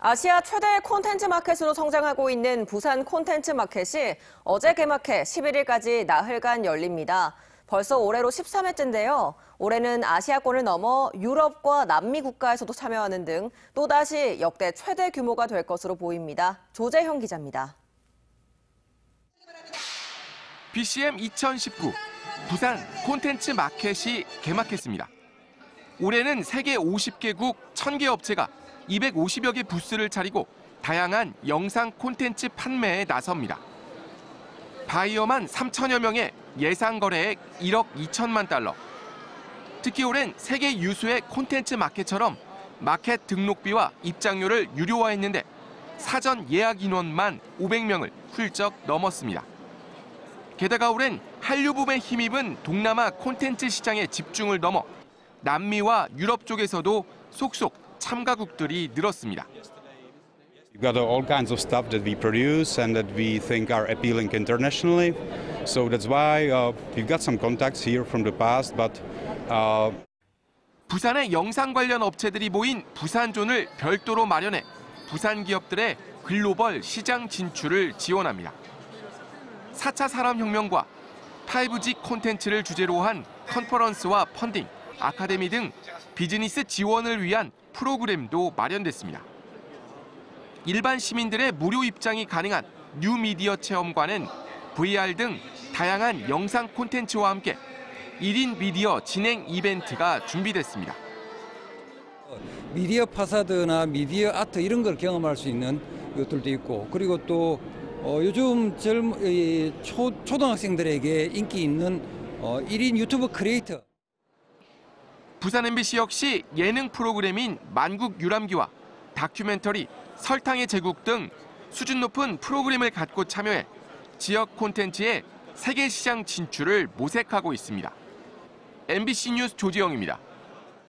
아시아 최대 콘텐츠 마켓으로 성장하고 있는 부산 콘텐츠 마켓이 어제 개막해 11일까지 나흘간 열립니다. 벌써 올해로 13회째인데요. 올해는 아시아권을 넘어 유럽과 남미 국가에서도 참여하는 등 또다시 역대 최대 규모가 될 것으로 보입니다. 조재형 기자입니다. BCM 2019 부산 콘텐츠 마켓이 개막했습니다. 올해는 세계 50개국 1000개 업체가 250여 개 부스를 차리고 다양한 영상 콘텐츠 판매에 나섭니다. 바이어만 3천여 명의 예상 거래액 1억 2천만 달러. 특히 올해는 세계 유수의 콘텐츠 마켓처럼 마켓 등록비와 입장료를 유료화했는데 사전 예약 인원만 500명을 훌쩍 넘었습니다. 게다가 올해는 한류 붐에 힘입은 동남아 콘텐츠 시장의 집중을 넘어 남미와 유럽 쪽에서도 속속 참가국들이 늘었습니다. We've got all kinds of stuff that we produce and that we think are appealing internationally. So that's why we've got some contacts here from the past, but 부산의 영상 관련 업체들이 모인 부산존을 별도로 마련해 부산 기업들의 글로벌 시장 진출을 지원합니다. 4차 산업혁명과 5G 콘텐츠를 주제로 한 컨퍼런스와 펀딩, 아카데미 등 비즈니스 지원을 위한 프로그램도 마련됐습니다. 일반 시민들의 무료 입장이 가능한 뉴미디어 체험관은 VR 등 다양한 영상 콘텐츠와 함께 1인 미디어 진행 이벤트가 준비됐습니다. 미디어 파사드나 미디어 아트 이런 걸 경험할 수 있는 것들도 있고, 그리고 또 요즘 초등학생들에게 인기 있는 1인 유튜브 크리에이터. 부산 MBC 역시 예능 프로그램인 만국 유람기와 다큐멘터리 설탕의 제국 등 수준 높은 프로그램을 갖고 참여해 지역 콘텐츠의 세계 시장 진출을 모색하고 있습니다. MBC 뉴스 조지영입니다.